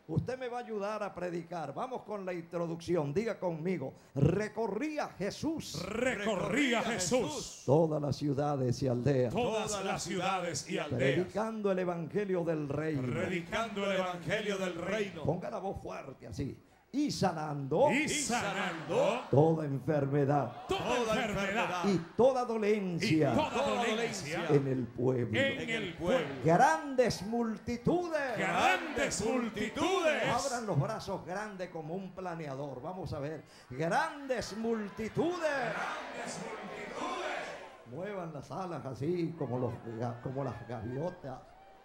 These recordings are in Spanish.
Usted me va a ayudar a predicar. Vamos con la introducción. Diga conmigo. Recorría Jesús. Recorría Jesús Todas las ciudades y aldeas. todas las ciudades y aldeas, Predicando el evangelio del reino. predicando el evangelio del reino Ponga la voz fuerte así. Y sanando y sanando toda enfermedad toda enfermedad y toda y dolencia toda dolencia en el pueblo. en el pueblo. Grandes multitudes. Grandes multitudes. Abran los brazos grandes como un planeador. Vamos a ver. Grandes multitudes. Grandes multitudes. Muevan las alas así como las gaviotas.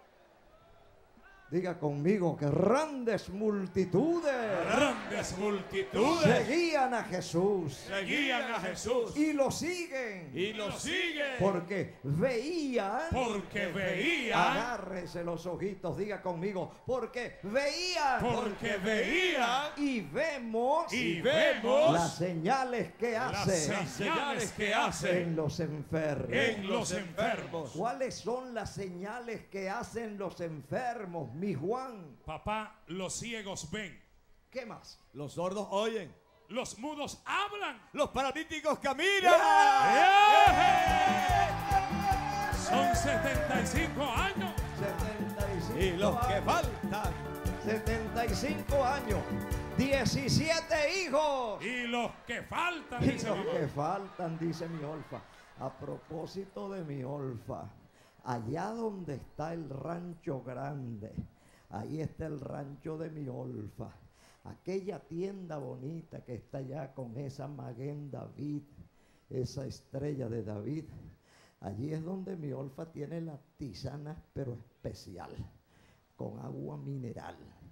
Diga conmigo que grandes multitudes Grandes multitudes seguían a Jesús seguían a Jesús y lo siguen y lo siguen porque veían. porque veían, Agárrese los ojitos, diga conmigo, porque veían. porque veían Y vemos y vemos las señales que hace las señales que hacen en los enfermos. en los enfermos. ¿Cuáles son las señales que hacen los enfermos, mi Juan? Papá, los ciegos ven, ¿Qué más? Los sordos oyen. los mudos hablan, Los paralíticos caminan. son 75 años 75 Y los que años. faltan. 75 años. 17 hijos. y los que faltan, Y dice los mi que papá. faltan, dice mi Olfa. A propósito de mi Olfa, allá donde está el rancho grande, ahí está el rancho de mi Olfa. Aquella tienda bonita que está allá con esa Maguen David, esa estrella de David. Allí es donde mi Olfa tiene la tisana, pero especial, con agua mineral,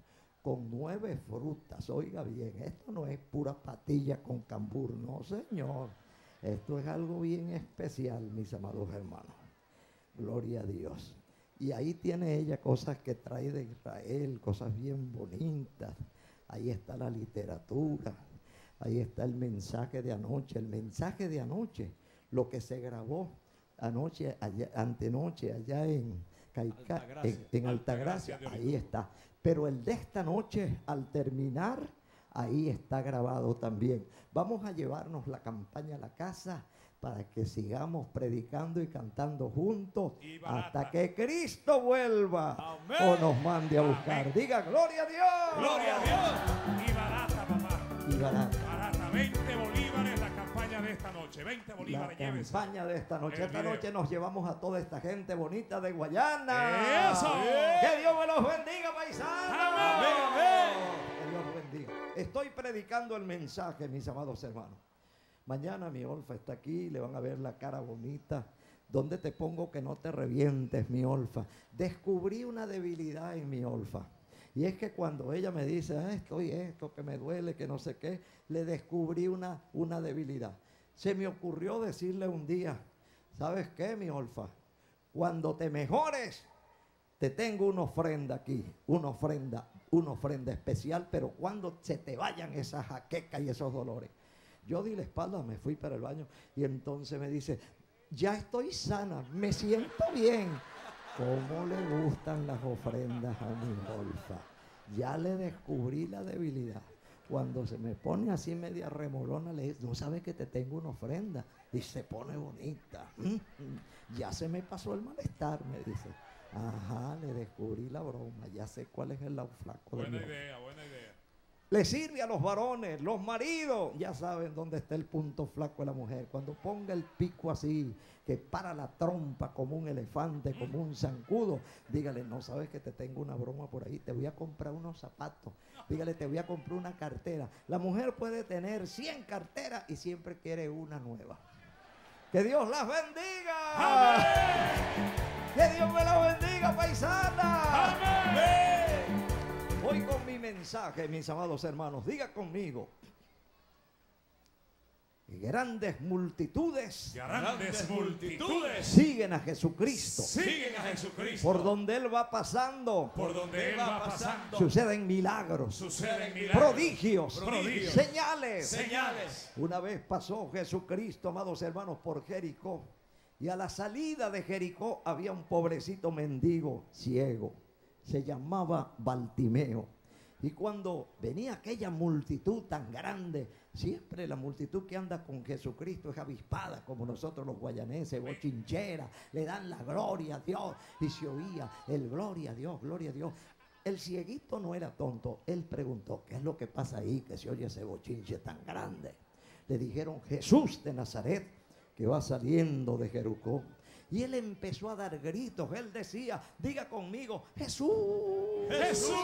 con 9 frutas. Oiga bien, esto no es pura patilla con cambur, no señor. Esto es algo bien especial, mis amados hermanos. Gloria a Dios. Y ahí tiene ella cosas que trae de Israel, cosas bien bonitas. Ahí está la literatura, ahí está el mensaje de anoche. El mensaje de anoche, lo que se grabó anoche, antenoche, allá en Caicá, Altagracia. en Altagracia, Altagracia de ahí está. Pero el de esta noche, al terminar, ahí está grabado también. Vamos a llevarnos la campaña a la casa para que sigamos predicando y cantando juntos Y barata. hasta que Cristo vuelva Amén. o nos mande a buscar. Amén. Diga gloria a Dios. Gloria a Dios. Y barata, papá, Y barata. barata, 20 bolívares la campaña de esta noche, 20 La bolívares, llévese. campaña de esta noche. El Esta video. noche nos llevamos a toda esta gente bonita de Guayana. ¡Eso! Que Dios me los bendiga, paisanos. Amén. Que Dios los bendiga. Estoy predicando el mensaje, mis amados hermanos. Mañana mi Olfa está aquí, le van a ver la cara bonita. ¿Dónde te pongo que no te revientes, mi Olfa? Descubrí una debilidad en mi Olfa. Y es que cuando ella me dice, esto que me duele, que no sé qué, le descubrí una debilidad. Se me ocurrió decirle un día, ¿sabes qué, mi Olfa? Cuando te mejores, te tengo una ofrenda aquí, una ofrenda especial, pero cuando se te vayan esas jaquecas y esos dolores. Yo di la espalda, me fui para el baño y entonces me dice, ya estoy sana, me siento bien. ¿Cómo le gustan las ofrendas a mi Olfa? Ya le descubrí la debilidad. Cuando se me pone así media remolona, le dice, no sabes que te tengo una ofrenda. Y se pone bonita. Ya se me pasó el malestar, me dice. Ajá, le descubrí la broma. Ya sé cuál es el lado flaco de Buena mi Olfa. idea, buena idea. Le sirve a los varones, los maridos, ya saben dónde está el punto flaco de la mujer. Cuando ponga el pico así, que para la trompa como un elefante, como un zancudo, dígale, no sabes que te tengo una broma por ahí, te voy a comprar unos zapatos, dígale, te voy a comprar una cartera. La mujer puede tener 100 carteras y siempre quiere una nueva. Que Dios las bendiga. Amén. Que Dios me las bendiga, paisana. Amén. Voy con mi mensaje, mis amados hermanos. Diga conmigo. Grandes multitudes Grandes multitudes siguen a Jesucristo. siguen a Jesucristo. Por donde Él va pasando, Por donde Él va pasando, suceden milagros, suceden milagros, prodigios, prodigios, señales. señales. Una vez pasó Jesucristo, amados hermanos, por Jericó. Y a la salida de Jericó había un pobrecito mendigo ciego. Se llamaba Bartimeo. Y cuando venía aquella multitud tan grande, siempre la multitud que anda con Jesucristo es avispada, como nosotros los guayaneses, bochinchera, le dan la gloria a Dios. Y se oía el gloria a Dios, gloria a Dios. El cieguito no era tonto, él preguntó, ¿qué es lo que pasa ahí que se oye ese bochinche tan grande? Le dijeron, Jesús de Nazaret, que va saliendo de Jericó. Y él empezó a dar gritos, él decía, diga conmigo, Jesús, Jesús,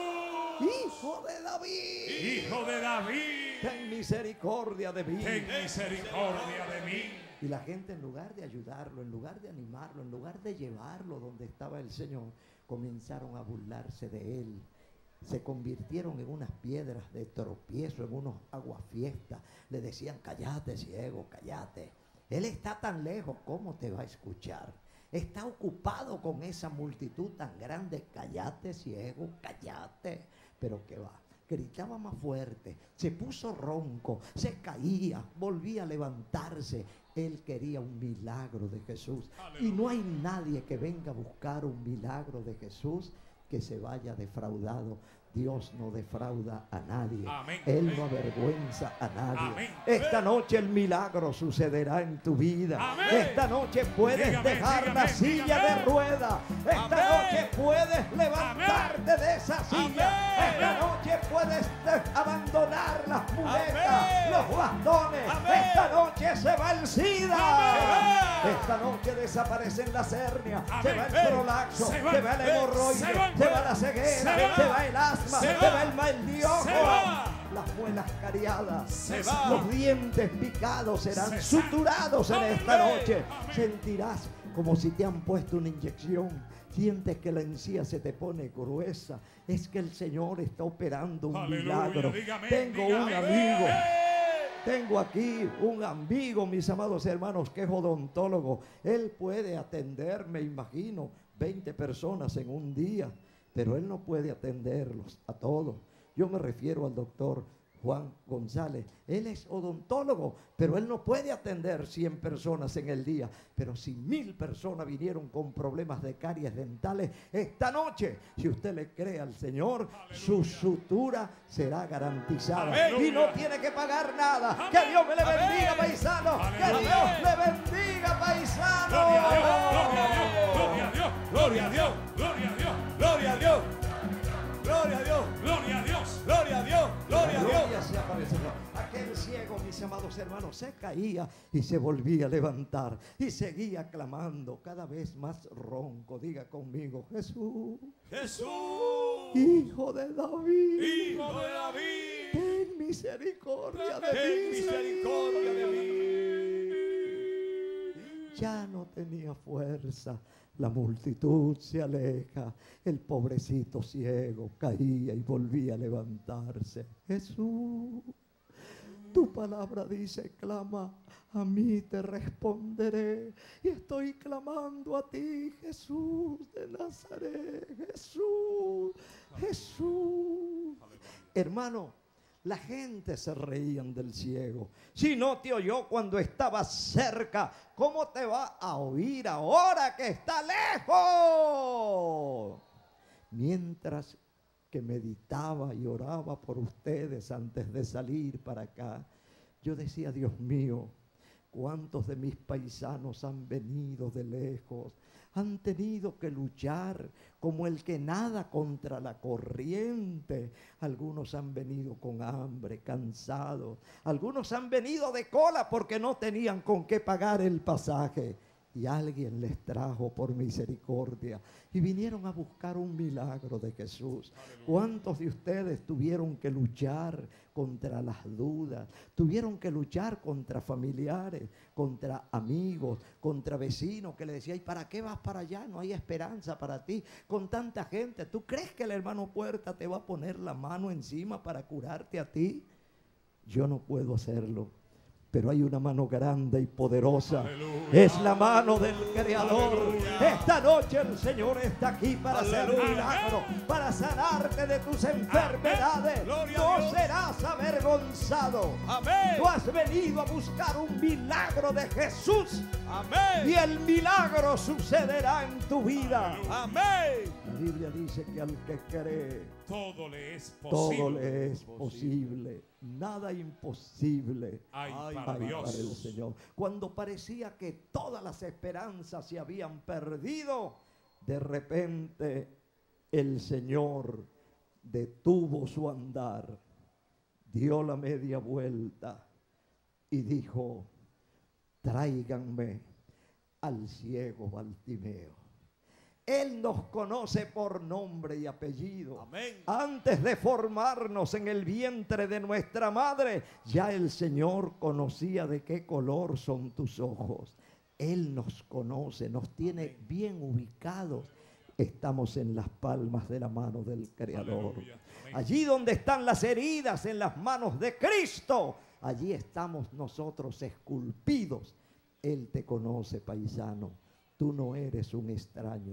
Hijo de David, Hijo de David, ten misericordia de mí. ten misericordia de mí. Y la gente, en lugar de ayudarlo, en lugar de animarlo, en lugar de llevarlo donde estaba el Señor, comenzaron a burlarse de él. Se convirtieron en unas piedras de tropiezo, en unos aguafiestas. Le decían, cállate, ciego, cállate. Él está tan lejos, ¿cómo te va a escuchar? Está ocupado con esa multitud tan grande. Cállate, ciego, cállate. Pero ¿qué va? Gritaba más fuerte, se puso ronco, se caía, volvía a levantarse. Él quería un milagro de Jesús. Aleluya. Y no hay nadie que venga a buscar un milagro de Jesús que se vaya defraudado. Dios no defrauda a nadie. Amén. Él no avergüenza a nadie. Amén. Esta noche el milagro sucederá en tu vida. Amén. Esta noche puedes Dígame, dejar dígame, la silla dígame. de rueda. Esta Amén. noche puedes levantarte de esa silla. Amén. Esta noche puedes abandonar las muletas, Amén. los bastones. Amén. Esta noche se va el SIDA. Amén. Esta noche desaparecen las hernias. Amén. Se va el prolapso. Se va. Se va el hemorroide. Se va. Se va la ceguera. Se va. Se va el asma. Se Se va. va el mal de ojo. Se va. Las muelas cariadas. Se va. Los dientes picados serán Se suturados en Amén. esta noche. Amén. Sentirás como si te han puesto una inyección. Sientes que la encía se te pone gruesa. Es que el Señor está operando un Aleluya. milagro. Dígame, Tengo dígame. un amigo. Tengo aquí un amigo, mis amados hermanos, que es odontólogo. Él puede atender, me imagino, 20 personas en un día, pero él no puede atenderlos a todos. Yo me refiero al doctor Juan González. Él es odontólogo, pero él no puede atender 100 personas en el día. Pero si 1000 personas vinieron con problemas de caries dentales, esta noche, si usted le cree al Señor, su sutura será garantizada. Aleluya. Y no tiene que pagar nada. Amén. Que Dios me le Amén. bendiga, paisano. Que Aleluya. Dios le bendiga, paisano. Gloria a Dios, gloria a Dios, gloria a Dios, gloria a Dios, gloria a Dios, Gloria a Dios, gloria a Dios. gloria a Dios, gloria a Dios. Gloria sea para el Señor. Aquel ciego, mis amados hermanos, se caía y se volvía a levantar y seguía clamando cada vez más ronco. Diga conmigo, Jesús, Jesús, Hijo de David, Hijo de David, ten misericordia de ten mí. misericordia de mí. Ya no tenía fuerza. La multitud se aleja. El pobrecito ciego caía y volvía a levantarse. Jesús, tu palabra dice, clama a mí, te responderé. Y estoy clamando a ti, Jesús de Nazaret. Jesús, Jesús. Hermano, la gente se reían del ciego. Si no te oyó cuando estaba cerca, ¿cómo te va a oír ahora que está lejos? Mientras que meditaba y oraba por ustedes antes de salir para acá, yo decía, Dios mío, ¿cuántos de mis paisanos han venido de lejos? Han tenido que luchar como el que nada contra la corriente. Algunos han venido con hambre, cansados. Algunos han venido de cola porque no tenían con qué pagar el pasaje. Y alguien les trajo por misericordia. Y vinieron a buscar un milagro de Jesús. ¿Cuántos de ustedes tuvieron que luchar contra las dudas? Tuvieron que luchar contra familiares, contra amigos, contra vecinos que le decían, ¿y para qué vas para allá? No hay esperanza para ti. Con tanta gente, ¿tú crees que el hermano Puerta te va a poner la mano encima para curarte a ti? Yo no puedo hacerlo. Pero hay una mano grande y poderosa. Aleluya. Es la mano del Creador. Aleluya. Esta noche el Señor está aquí para hacer Aleluya. milagros, para sanarte de tus enfermedades. Gloria a No Dios. serás avergonzado. Amén. Tú has venido a buscar un milagro de Jesús y Amén. el milagro sucederá en tu vida. Amén. Biblia dice que al que cree, todo le es todo posible. le es posible. Nada imposible Ay, hay para Dios. para el Señor. Cuando parecía que todas las esperanzas se habían perdido, de repente el Señor detuvo su andar, dio la media vuelta y dijo: tráiganme al ciego Bartimeo. Él nos conoce por nombre y apellido. Amén. Antes de formarnos en el vientre de nuestra madre, ya el Señor conocía de qué color son tus ojos. Él nos conoce, nos tiene bien ubicados. Estamos en las palmas de la mano del Creador. Aleluya. Amén. Allí donde están las heridas en las manos de Cristo, allí estamos nosotros esculpidos. Él te conoce, paisano. Tú no eres un extraño.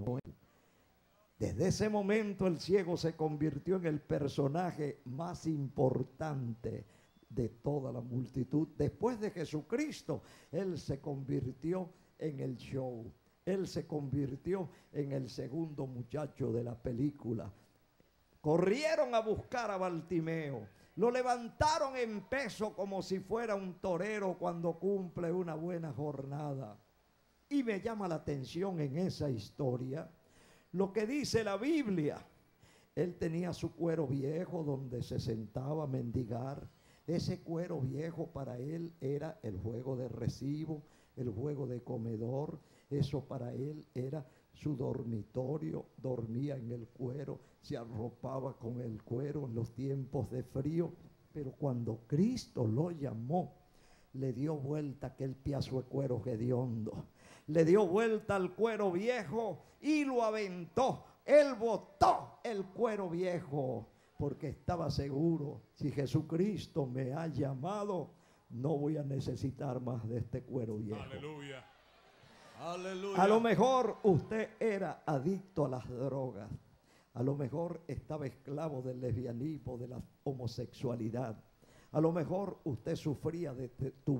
Desde ese momento el ciego se convirtió en el personaje más importante de toda la multitud. Después de Jesucristo, él se convirtió en el show. Él se convirtió en el segundo muchacho de la película. Corrieron a buscar a Bartimeo. Lo levantaron en peso como si fuera un torero cuando cumple una buena jornada. Y me llama la atención en esa historia lo que dice la Biblia. Él tenía su cuero viejo donde se sentaba a mendigar. Ese cuero viejo para él era el juego de recibo, el juego de comedor. Eso para él era su dormitorio. Dormía en el cuero, se arropaba con el cuero en los tiempos de frío. Pero cuando Cristo lo llamó, le dio vuelta aquel piazo de cuero hediondo. Le dio vuelta al cuero viejo y lo aventó. Él botó el cuero viejo porque estaba seguro: si Jesucristo me ha llamado, no voy a necesitar más de este cuero viejo. Aleluya. Aleluya. A lo mejor usted era adicto a las drogas. A lo mejor estaba esclavo del lesbianismo, de la homosexualidad. A lo mejor usted sufría de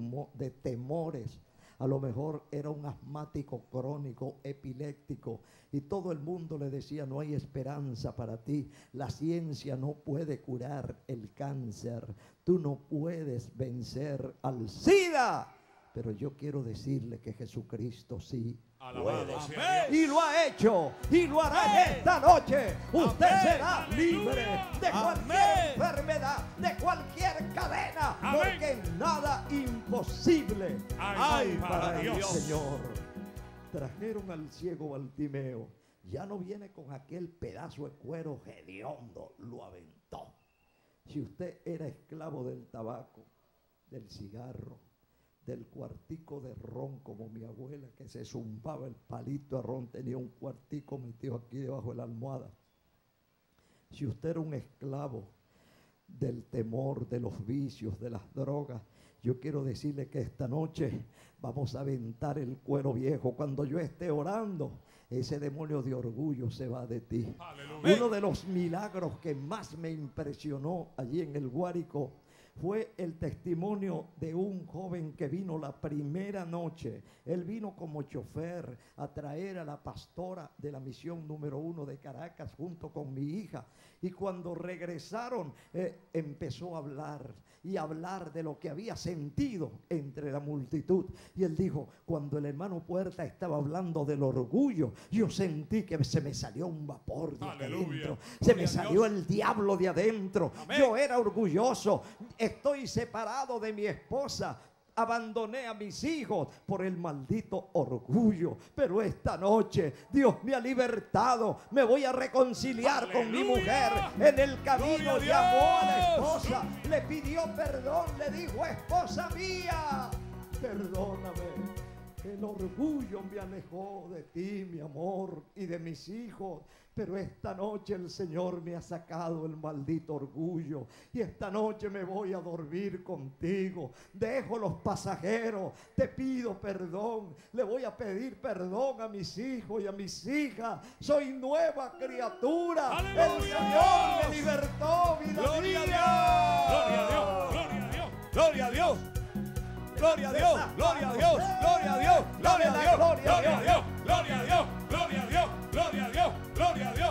temores. A lo mejor era un asmático crónico, epiléptico, y todo el mundo le decía: no hay esperanza para ti, la ciencia no puede curar el cáncer, tú no puedes vencer al SIDA. Pero yo quiero decirle que Jesucristo sí Alabado puede. sea Dios. Y lo ha hecho, y lo hará en esta noche. Usted Amén. será libre de cualquier Amén. enfermedad, de cualquier cadena, Amén. porque nada imposible Ay, hay para para el Dios. Señor. Trajeron al ciego Bartimeo. Ya no viene con aquel pedazo de cuero hediondo, lo aventó. Si usted era esclavo del tabaco, del cigarro, del cuartico de ron, como mi abuela, que se zumbaba el palito de ron, tenía un cuartico metido aquí debajo de la almohada. Si usted era un esclavo del temor, de los vicios, de las drogas, yo quiero decirle que esta noche vamos a aventar el cuero viejo. Cuando yo esté orando, ese demonio de orgullo se va de ti. Aleluya. Uno de los milagros que más me impresionó allí en el Guárico fue el testimonio de un joven que vino la primera noche. Él vino como chofer a traer a la pastora de la misión número 1 de Caracas junto con mi hija. Y cuando regresaron, empezó a hablar y hablar de lo que había sentido entre la multitud. Y él dijo: cuando el hermano Puerta estaba hablando del orgullo, yo sentí que se me salió un vapor de Aleluya. adentro. Se me Gloria a salió Dios. el diablo de adentro. Amén. Yo era orgulloso. Estoy separado de mi esposa. Abandoné a mis hijos por el maldito orgullo. Pero esta noche Dios me ha libertado. Me voy a reconciliar con mi ¡Aleluya! mujer. En el camino ¡Gloria a llamó a la Dios! esposa. Le pidió perdón. Le dijo: esposa mía, perdóname. El orgullo me alejó de ti, mi amor, y de mis hijos. Pero esta noche el Señor me ha sacado el maldito orgullo. Y esta noche me voy a dormir contigo. Dejo los pasajeros. Te pido perdón. Le voy a pedir perdón a mis hijos y a mis hijas. Soy nueva criatura. ¡Aleluya! El Señor me libertó, vida Gloria mía. a Gloria a Dios. Gloria a Dios. Gloria a Dios. Gloria a Dios. Gloria a Dios. Gloria a Dios. Gloria a Dios. Gloria a Dios. Gloria a Dios. Gloria a Dios. Gloria a Dios. Gloria a Dios.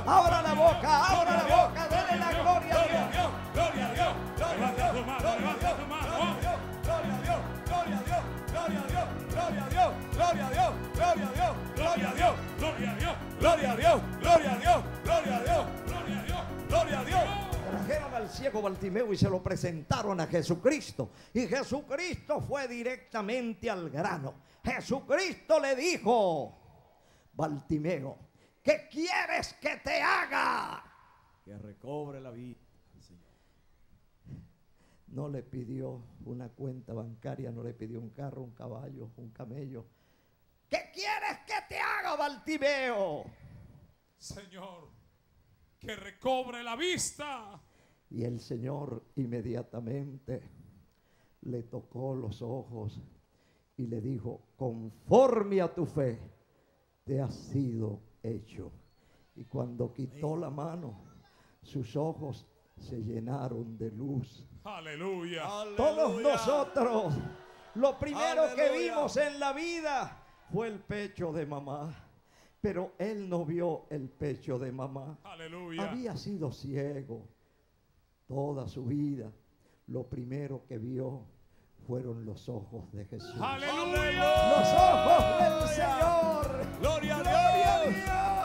Abra la boca, abra la boca, dele la gloria a Dios. Gloria a Dios, levanta tu mano, levanta tu mano. Gloria a Dios, gloria a Dios, gloria a Dios, gloria a Dios, gloria a Dios, gloria a Dios, gloria a Dios, Gloria a Dios, gloria a Dios, gloria a Dios, gloria a Dios, gloria a Dios. gloria a Dios. Trajeron al ciego Bartimeo y se lo presentaron a Jesucristo. Y Jesucristo fue directamente al grano. Jesucristo le dijo: Bartimeo, ¿qué quieres que te haga? Que recobre la vida, Señor. No le pidió una cuenta bancaria, no le pidió un carro, un caballo, un camello. ¿Qué quieres que te haga, Bartimeo? Señor, que recobre la vista. Y el Señor inmediatamente le tocó los ojos y le dijo: conforme a tu fe te ha sido hecho. Y cuando quitó la mano, sus ojos se llenaron de luz. Aleluya. Todos nosotros, lo primero que Aleluya. vimos en la vida fue el pecho de mamá. Pero él no vio el pecho de mamá. Aleluya. Había sido ciego toda su vida. Lo primero que vio fueron los ojos de Jesús. Aleluya. Los ojos del Señor. Gloria a Gloria a Dios.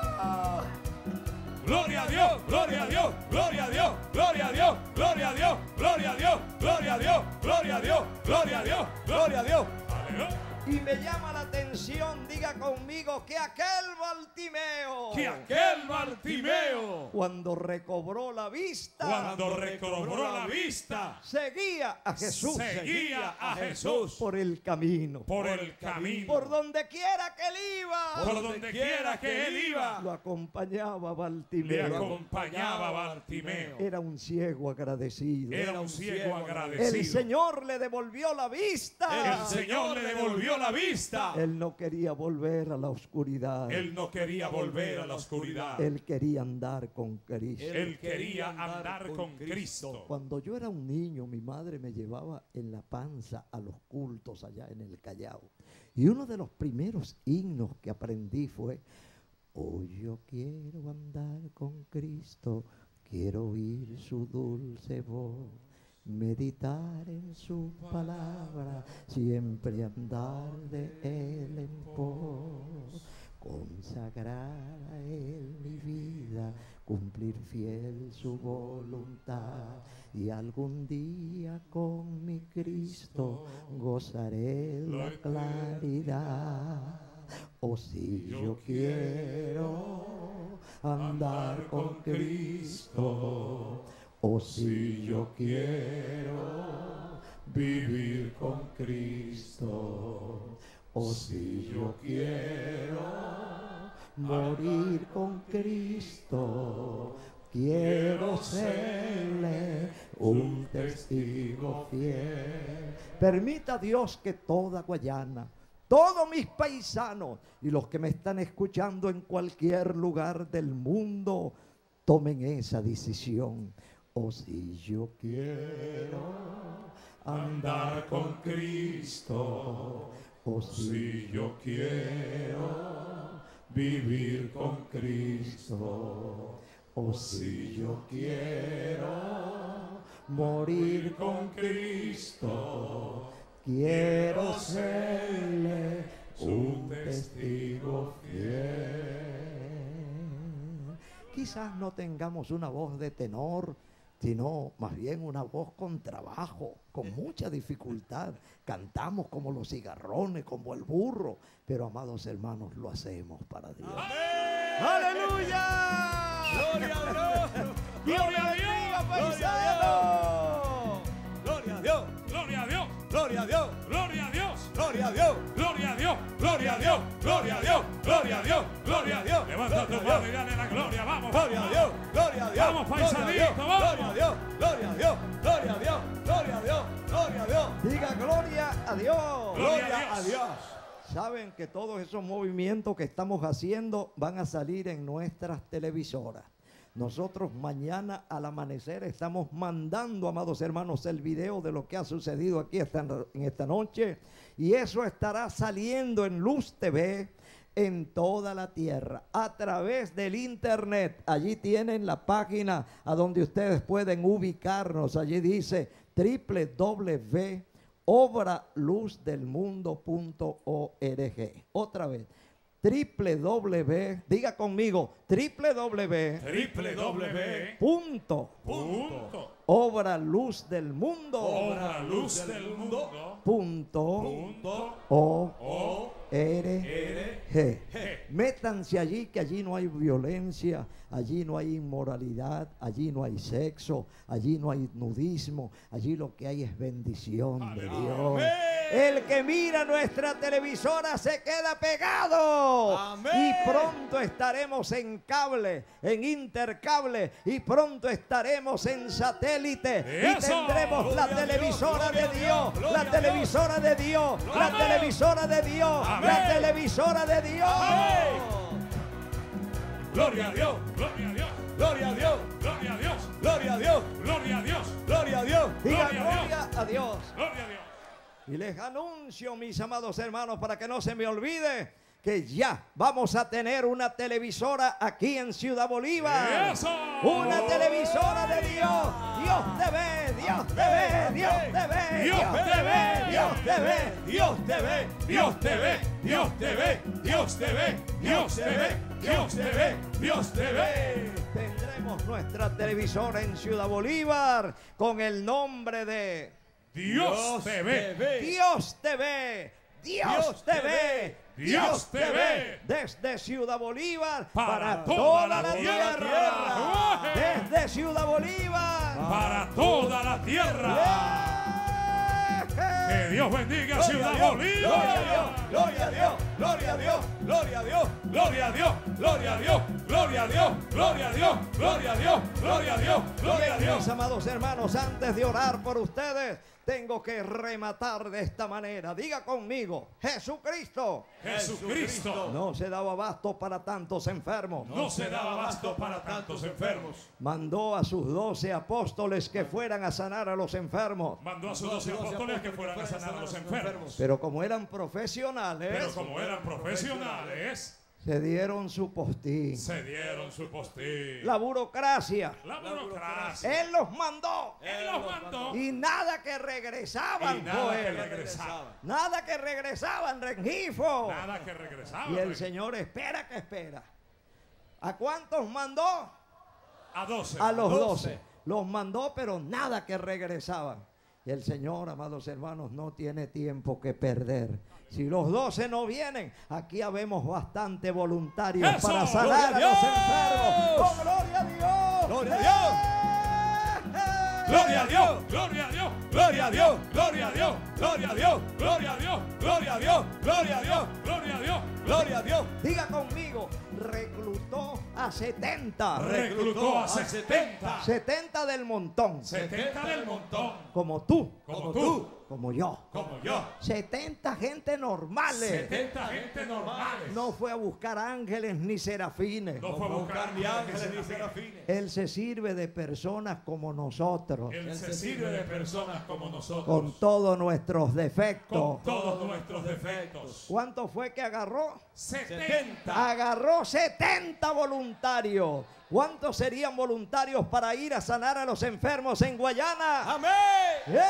Dios. Gloria a Dios, gloria a Dios, gloria a Dios, gloria a Dios, gloria a Dios, gloria a Dios, gloria a Dios, gloria a Dios, gloria a Dios, Gloria a Dios. aleluya. Y me llama la atención, diga conmigo, que aquel Bartimeo, Que aquel Bartimeo, cuando recobró la vista, cuando recobró la vista, seguía a Jesús, seguía a Jesús por el camino, por el camino, por donde quiera que él iba, por donde quiera que él iba, lo acompañaba le Bartimeo. acompañaba Bartimeo. Era un ciego agradecido. Era un ciego El agradecido. Señor le devolvió la vista. El Señor le devolvió la vista. Él no quería volver a la oscuridad. Él no quería volver a la oscuridad. Él quería andar con Cristo. Él quería andar con Cristo. Cuando yo era un niño, mi madre me llevaba en la panza a los cultos allá en el Callao. Y uno de los primeros himnos que aprendí fue: hoy yo quiero andar con Cristo, quiero oír su dulce voz, meditar en su palabra, siempre andar de él en pos, consagrar a él mi vida, cumplir fiel su voluntad, y algún día con mi Cristo gozaré la claridad. Oh, si yo quiero andar con Cristo, oh, si yo quiero vivir con Cristo, oh, si yo quiero morir con Cristo, quiero serle un testigo fiel. Permita Dios que toda Guayana, todos mis paisanos y los que me están escuchando en cualquier lugar del mundo tomen esa decisión. Oh, si yo quiero andar con Cristo, oh, si yo quiero vivir con Cristo, oh, si yo quiero morir con Cristo, quiero serle un testigo fiel. Quizás no tengamos una voz de tenor, sino más bien una voz con trabajo, con mucha dificultad. Cantamos como los cigarrones, como el burro, pero amados hermanos, lo hacemos para Dios. ¡Aleluya! Gloria a Dios. ¡Gloria a Dios! Gloria a Dios. ¡Gloria a Dios! Gloria a Dios. ¡Gloria a Dios! Gloria a Dios. ¡Gloria a Dios! ¡Gloria a Dios! ¡Gloria a Dios! ¡Gloria a Dios! ¡Gloria a Dios! Levanta tu mano y dale la gloria. ¡Vamos! Gloria a Dios. Gloria a Dios. Vamos, paisanito, vamos. Gloria a Dios. Gloria a Dios. Gloria a Dios. Gloria a Dios. Gloria a Dios. Diga gloria a Dios. Gloria a Dios. Saben que todos esos movimientos que estamos haciendo van a salir en nuestras televisoras. Nosotros mañana al amanecer estamos mandando, amados hermanos, el video de lo que ha sucedido aquí en esta noche. Y eso estará saliendo en Luz TV, en toda la tierra a través del internet. Allí tienen la página a donde ustedes pueden ubicarnos. Allí dice www.obraluzdelmundo.org. Otra vez, diga conmigo, www.obraluzdelmundo.org. Métanse allí, que allí no hay violencia, allí no hay inmoralidad, allí no hay sexo, allí no hay nudismo, allí lo que hay es bendición de Dios. El que mira nuestra televisora se queda pegado. Amén. Y pronto estaremos en cable, en intercable, y pronto estaremos en satélite. Y ¡Eso! tendremos la Gloria a televisora Dios, de Dios, gloria la a Dios. televisora de Dios, la Amén. televisora de Dios, la Amén. televisora de Dios. Amén. Gloria a Dios, gloria a Dios, Gloria a Dios, gloria a Dios, gloria a Dios, gloria a Dios, gloria a Dios. Diga Gloria a gloria a Dios. gloria a Dios. Y les anuncio, mis amados hermanos, para que no se me olvide, que ya vamos a tener una televisora aquí en Ciudad Bolívar. ¡Eso! Una televisora de Dios. Dios te ve, Dios te ve, Dios te ve, Dios te ve, Dios te ve, Dios te ve, Dios te ve, Dios te ve, Dios te ve, Dios te ve, Dios te ve, Dios te ve. Tendremos nuestra televisora en Ciudad Bolívar con el nombre de Dios te ve, Dios te ve, Dios te ve, Dios te ve. Desde Ciudad Bolívar Para toda la tierra. tierra. Desde Ciudad Bolívar Para toda la tierra. Que Dios bendiga Ciudad Bolívar. Gloria a Dios, gloria a Dios, gloria a Dios, Gloria a Dios, gloria a Dios, gloria a Dios, gloria a Dios, gloria a Dios, gloria a Dios, gloria a Bien, Dios. mis amados hermanos, antes de orar por ustedes, tengo que rematar de esta manera. Diga conmigo, Jesucristo Jesucristo no se daba abasto para tantos enfermos. no se daba abasto para tantos enfermos. Mandó a sus 12 apóstoles que fueran a sanar a los enfermos. Mandó a sus 12 apóstoles que fueran a sanar a los enfermos. Pero como eran Pero profesionales, como eran profesionales, se dieron su postín. se dieron su postín. La burocracia, La burocracia. Él los mandó. Él los mandó. Y nada que regresaban, Y nada que Joel. regresaba. Nada que regresaban, Rengifo. Nada que regresaba. Y el Señor espera que espera. ¿A cuántos mandó? A 12. A los 12. Los mandó, pero nada que regresaban. Y el Señor, amados hermanos, no tiene tiempo que perder. Si los 12 no vienen, aquí habemos bastante voluntarios ¡Eso! para sanar a los ¡Gloria a enfermos. Dios! ¡Oh, gloria a Dios! Gloria a Dios. Gloria a Dios, gloria a Dios, gloria a Dios, gloria a Dios, gloria a Dios, gloria a Dios, gloria a Dios, gloria a Dios, gloria a Dios. Gloria a Dios. Diga conmigo, reclutó a 70. Reclutó a 70. 70 del montón. 70 del montón. Como tú, Como tú, como yo. como yo. 70 gente normales. 70 gente normales. No fue a buscar ángeles ni serafines. No fue a buscar Ni ángeles ni serafines. Él se sirve de personas como nosotros, Él se sirve de personas como nosotros. con todos nuestros defectos. Con todos nuestros defectos. ¿Cuánto fue que agarró? 70. Agarró 70 voluntarios. ¿Cuántos serían voluntarios para ir a sanar a los enfermos en Guayana? Amén. ¡Eh!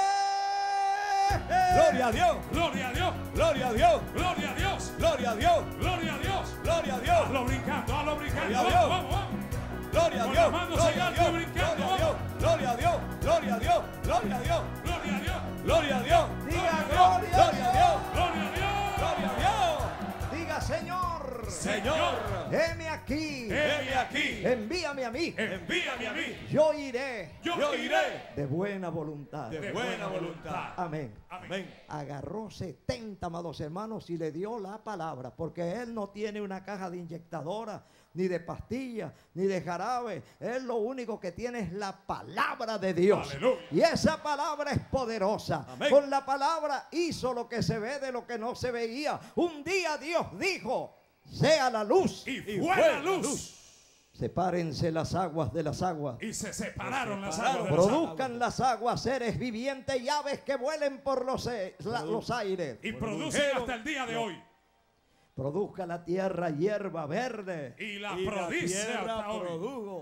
Gloria a Dios. Gloria a Dios. Gloria a Dios. Gloria a Dios. Gloria a Dios. Gloria a Dios. Gloria a Dios. Hazlo brincando, hazlo brincando. Gloria a Vamos, Dios. vamos, vamos. Gloria a Con Dios. las manos Gloria a allá, Dios. brincando. Gloria a Dios. Gloria a Dios. Gloria a Dios. Gloria a Dios. Gloria a Dios. Gloria a Dios. Diga Gloria a Dios. gloria a Dios. Gloria a Dios. Gloria a Dios. Diga, Señor, Señor, heme aquí. heme aquí. Envíame a mí. Envíame a mí. Yo iré Yo iré de buena voluntad. de buena voluntad. Amén. Amén. Agarró 70, amados hermanos, y le dio la palabra, porque él no tiene una caja de inyectadora, ni de pastillas, ni de jarabe. Él lo único que tiene es la palabra de Dios. Aleluya. Y esa palabra es poderosa. Amén. Con la palabra hizo lo que se ve de lo que no se veía. Un día Dios dijo, sea la luz. Y Y fue fue la la luz. Sepárense las aguas de las aguas. Y se separaron las separaron. aguas de las aguas. Produzcan las aguas seres vivientes y aves que vuelen por los aires. Y producen hasta el día de hoy. Produzca la tierra hierba verde. Y la Y la prodice tierra hasta hoy.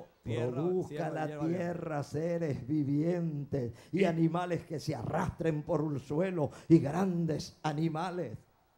Produzca la hierba. tierra seres vivientes y animales que se arrastren por el suelo y grandes animales.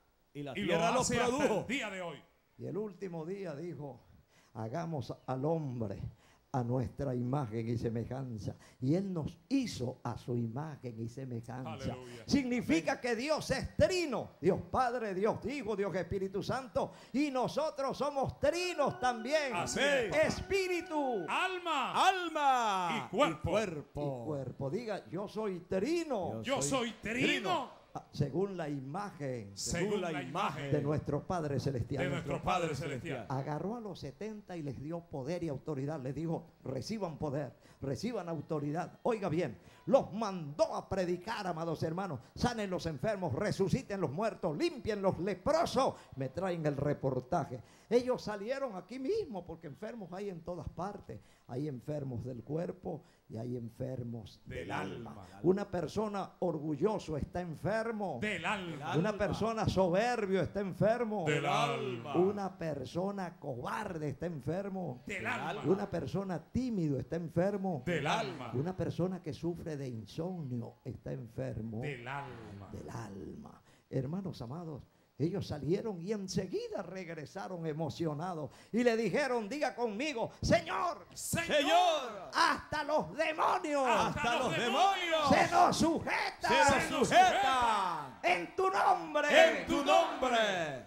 Y la Y lo tierra los hace hasta produjo. el día de hoy. Y el último día dijo, hagamos al hombre a nuestra imagen y semejanza. Y Él nos hizo a su imagen y semejanza. Aleluya. Significa que Dios es trino. Dios Padre, Dios Hijo, Dios Espíritu Santo. Y nosotros somos trinos también. Así es, papá. Espíritu Alma Alma Y cuerpo. y cuerpo. Diga, yo soy trino. Yo soy trino Según la imagen según la imagen de nuestro Padre Celestial. de nuestro Padre Celestial. Agarró a los 70 y les dio poder y autoridad. Les dijo, reciban poder, reciban autoridad. Oiga bien, los mandó a predicar, amados hermanos. Sanen los enfermos, resuciten los muertos, limpien los leprosos. Me traen el reportaje. Ellos salieron aquí mismo, porque enfermos hay en todas partes. Hay enfermos del cuerpo y hay enfermos del alma. Una persona orgulloso está enfermo. Del alma. Una persona soberbio está enfermo. Del alma. Una persona cobarde está enfermo. Del alma. Una persona tímido está enfermo. Del alma. Una persona que sufre de insomnio está enfermo. Del alma. Del alma. Hermanos amados, ellos salieron y enseguida regresaron emocionados y le dijeron, diga conmigo, Señor, Señor, hasta los demonios Hasta los demonios se nos sujetan se nos sujeta en tu nombre. en tu nombre.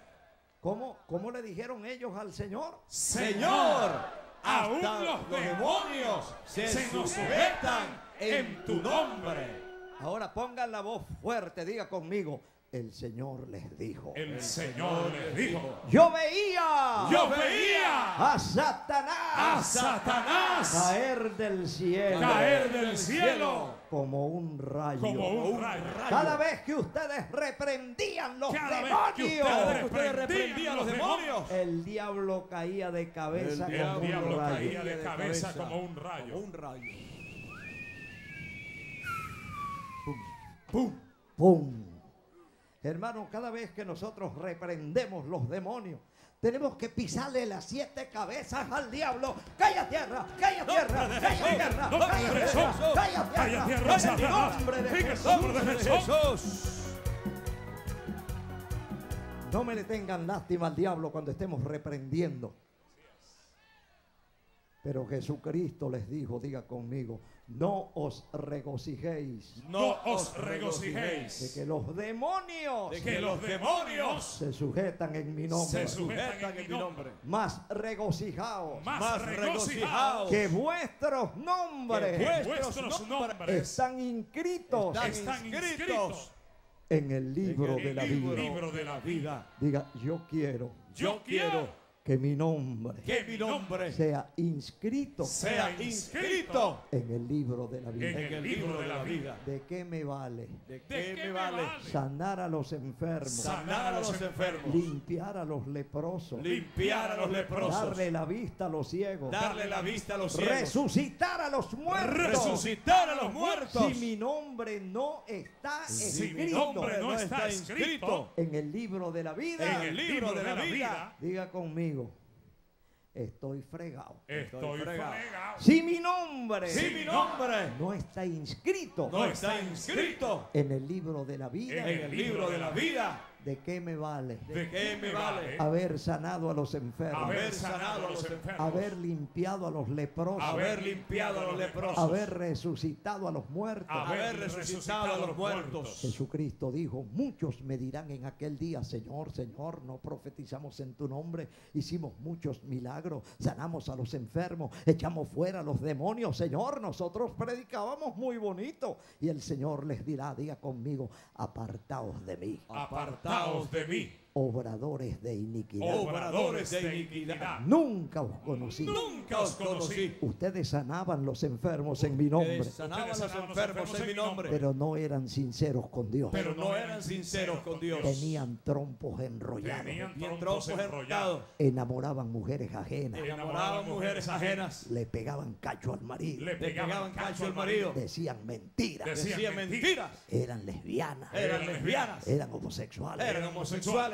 ¿Cómo le dijeron ellos al Señor? Señor, aún hasta los demonios se nos sujetan en tu nombre. Ahora pongan la voz fuerte, diga conmigo, el Señor les dijo. El Señor les dijo, Yo veía yo veía a Satanás a Satanás caer del cielo caer del cielo como un rayo. como un rayo. Cada vez que ustedes reprendían los Cada vez que demonios, ustedes reprendían los demonios, el diablo caía de cabeza El como el un diablo rayo. caía de cabeza como un rayo. un rayo. ¡Pum! ¡Pum! Hermano, cada vez que nosotros reprendemos los demonios, tenemos que pisarle las 7 cabezas al diablo. ¡Calla tierra! ¡Calla tierra! ¡Calla tierra! ¡No, ¡Calla Jesús! tierra! ¡Calla ¡Calla tierra! tierra, En el Satanás! nombre de En el Jesús. nombre de Jesús. Jesús. No me le tengan lástima al diablo cuando estemos reprendiendo. Pero Jesucristo les dijo, diga conmigo, no os regocijéis No os regocijéis de que los demonios de que los demonios se sujetan en mi nombre. se sujetan en mi nombre. Más regocijaos Más regocijaos que vuestros nombres que vuestros nombres están inscritos están inscritos en el libro en el de la en el vida. libro de la vida. Diga, yo quiero Yo quiero que mi nombre que mi nombre sea inscrito sea inscrito en el libro de la vida. en el libro de la vida. ¿De qué me vale ¿De ¿De qué qué me vale sanar a los enfermos, sanar a los enfermos, limpiar a los leprosos, limpiar a los leprosos, darle la vista a los ciegos, darle la vista a los ciegos, resucitar a los muertos? resucitar a los muertos? Si mi nombre no está Si mi escrito nombre no está escrito en el libro de la vida, en el libro de la vida, diga conmigo, estoy fregado. estoy fregado. Si mi nombre Si mi nombre no está inscrito no está inscrito en el libro de la vida, En en el libro de la vida, ¿de qué me vale ¿De qué me vale haber sanado a los enfermos, haber sanado a los enfermos, haber limpiado a los leprosos, haber limpiado a los leprosos, haber resucitado a los muertos? haber resucitado a los muertos? Jesucristo dijo, muchos me dirán en aquel día, Señor, Señor, no profetizamos en tu nombre, hicimos muchos milagros, sanamos a los enfermos, echamos fuera a los demonios, Señor, nosotros predicábamos muy bonito. Y el Señor les dirá, diga conmigo, apartaos de mí, Apartaos de mí, obradores de iniquidad. obradores de iniquidad. Nunca os conocí. Nunca os conocí. Ustedes sanaban los enfermos en mi nombre, Ustedes sanaban a los enfermos en mi nombre, pero no eran sinceros con Dios. pero no eran sinceros con Dios. Tenían trompos enrollados, Tenían Bien trompos trompos enrollados. enamoraban mujeres ajenas, Enamoraban mujeres ajenas, le pegaban cacho al marido, Le le pegaban cacho al marido, decían mentiras, Decían decían mentiras, eran lesbianas, eran lesbianas, eran homosexuales, eran homosexuales,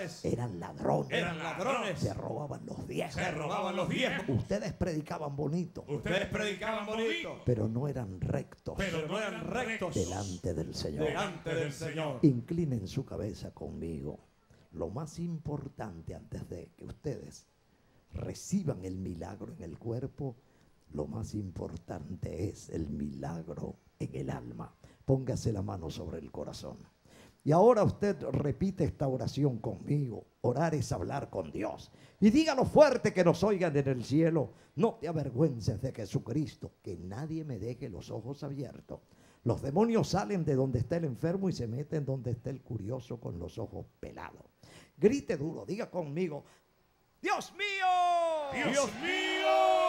ladrones. Eran ladrones. Eran ladrones. Se robaban los diezmos. Se robaban los diezmos. Ustedes predicaban bonito, Ustedes predicaban bonito, pero no eran rectos pero no eran rectos delante del Señor. delante del Señor. Inclinen su cabeza conmigo. Lo más importante antes de que ustedes reciban el milagro en el cuerpo, lo más importante es el milagro en el alma. Póngase la mano sobre el corazón. Y ahora usted repite esta oración conmigo. Orar es hablar con Dios. Y dígalo fuerte que nos oigan en el cielo. No te avergüences de Jesucristo, que nadie me deje los ojos abiertos. Los demonios salen de donde está el enfermo y se meten donde está el curioso con los ojos pelados. Grite duro, diga conmigo: ¡Dios mío! Dios mío,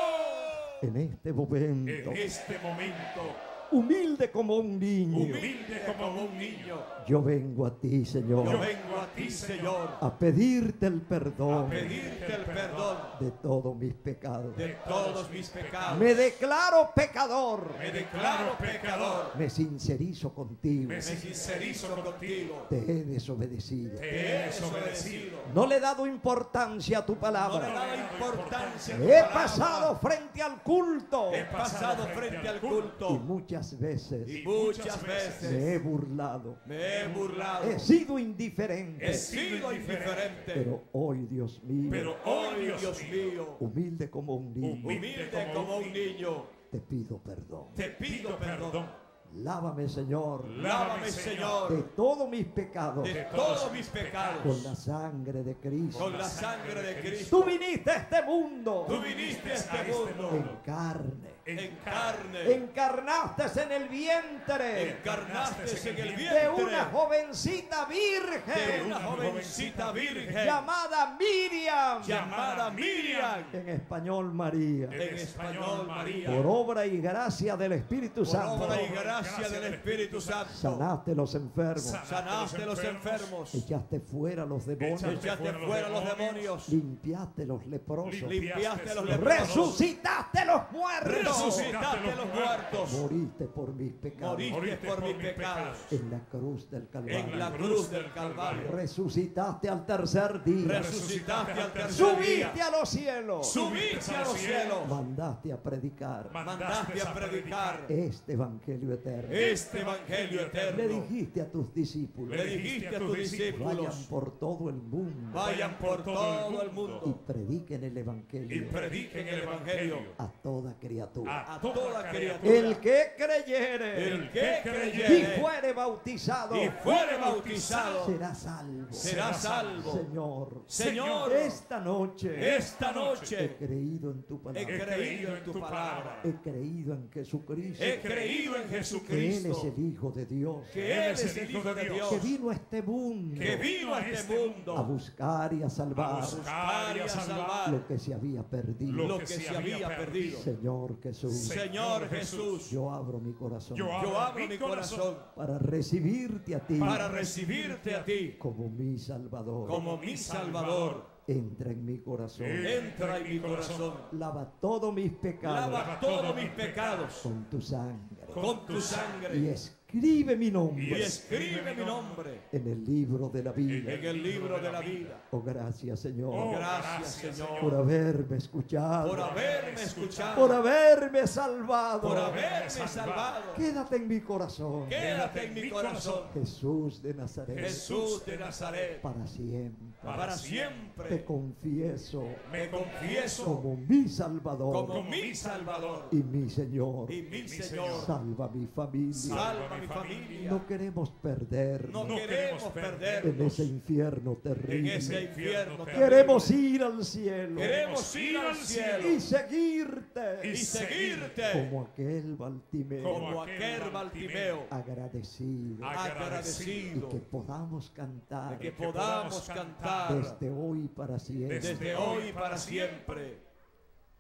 En este momento, en este momento, humilde como un niño, humilde como un niño, yo vengo a ti, Señor, yo vengo a ti, Señor, a pedirte el a perdón pedirte el perdón de todos mis pecados. de todos mis pecados. Me declaro pecador. Me declaro pecador. Me sincerizo contigo. Me sincerizo contigo. Te he desobedecido. Te he desobedecido. No le he dado importancia a tu No le palabra. daba importancia a tu He palabra. pasado frente al culto. He pasado frente al Y culto. muchas veces Y muchas veces me he burlado. me he burlado. He sido indiferente. He sido indiferente. Pero hoy, Dios mío, Pero hoy, Dios mío, humilde como un niño, humilde como un niño, te pido perdón. te pido perdón. Lávame, Señor, Lávame, de Señor, todos mis pecados de todos mis con pecados, la sangre de Cristo. con la sangre de Tú Cristo. viniste a este mundo Tú viniste a este en mundo carne. en carne, Encarnaste en el vientre encarnaste en el de vientre una jovencita de virgen una jovencita virgen llamada Miriam. llamada Miriam, En español, María. en español María. Por obra y gracia del Espíritu Por Santo, obra y gracia del Espíritu Santo, sanaste los enfermos, sanaste los enfermos, echaste fuera los demonios, echaste fuera los demonios, limpiaste los leprosos, limpiaste los leprosos, resucitaste los muertos, resucitaste los muertos, moriste por mis pecados moriste por mis pecados en la cruz del Calvario, en la cruz del Calvario, resucitaste al tercer día, resucitaste al tercer subiste día, a los cielos, subiste a los cielos, mandaste a predicar mandaste a predicar este evangelio eterno. este evangelio Le eterno. dijiste a tus discípulos: Le dijiste a tus vayan discípulos, por todo el mundo vayan por todo el y mundo prediquen el y evangelio prediquen el evangelio a toda criatura. a toda criatura. El que creyere El que y creyere fuere bautizado y fuere bautizado será salvo. será salvo. Señor, Señor, esta noche esta he noche creído en tu he palabra. creído en tu palabra. He creído en Jesucristo, He creído en que Él es Jesucristo, el Hijo de Dios, que Él es el Hijo de que Dios, vino a este mundo que vino a este a mundo buscar y a salvar a buscar y a salvar lo que se había perdido. lo que se había perdido. Señor Jesús, Señor Jesús, yo abro mi corazón yo abro mi corazón para recibirte a ti para recibirte a ti como mi Salvador. como mi Salvador. Entra en mi corazón, Entra en mi corazón, lava todos mis pecados lava todos mis pecados con tu sangre con tu y sangre escribe mi y nombre escribe mi nombre en el libro de la vida. en el libro de la vida. Oh, gracias, Señor, Gracias, por Señor, haberme escuchado, por haberme escuchado, por haberme salvado. por haberme salvado. Quédate en mi corazón, Quédate en mi corazón, Jesús de Nazaret, Jesús de Nazaret, para siempre. para Te siempre. confieso Me confieso como mi Salvador como mi Salvador y mi Señor. y mi Señor. Salva mi familia. Salva mi familia. No queremos perdernos No queremos en perdernos ese infierno en terrible. ese infierno. Queremos ir al cielo Queremos ir al cielo y seguirte y seguirte como aquel Bartimeo, como aquel Bartimeo, agradecido, y agradecido que podamos cantar de que podamos cantar desde hoy para siempre. desde hoy para siempre.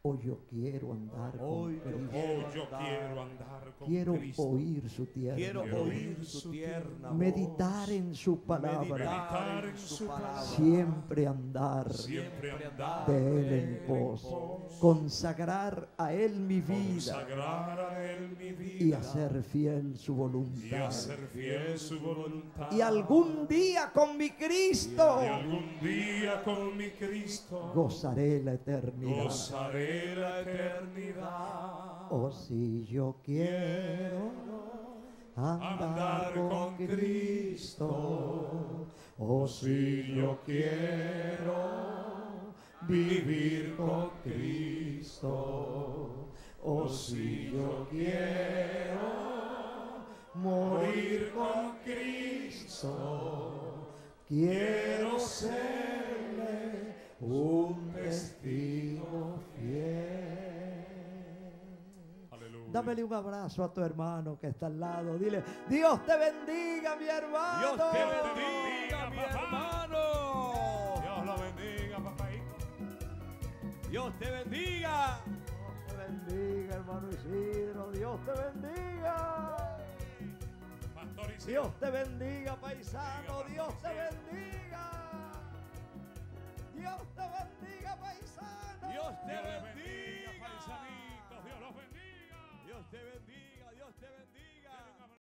Hoy yo quiero andar con Cristo. Hoy yo quiero andar con Quiero Cristo. oír su tierna Quiero voz. oír su tierna voz. Meditar en su palabra. Meditar en su palabra. Siempre andar Siempre andar de Él en pos. Consagrar a Él mi vida consagrar a Él mi vida y hacer fiel su y voluntad. hacer fiel su voluntad. Y algún día con mi Cristo Y algún día con mi Cristo gozaré la eternidad. gozaré la eternidad. Oh, si yo quiero andar con Cristo, oh, si yo quiero vivir con Cristo, oh, si yo quiero morir con Cristo, quiero serle un testigo fiel. Aleluya. Dámele un abrazo a tu hermano que está al lado. Dile, Dios te bendiga, mi hermano. Dios te bendiga, mi hermano. Dios lo bendiga, papaito. Dios te bendiga. Dios te bendiga, hermano Isidro. Dios te bendiga. Pastor Isidro. Dios te bendiga, paisano. Dios te bendiga. Dios te bendiga, paisano. Dios te Dios le bendiga. bendiga, paisanitos. Dios los bendiga. Dios te bendiga.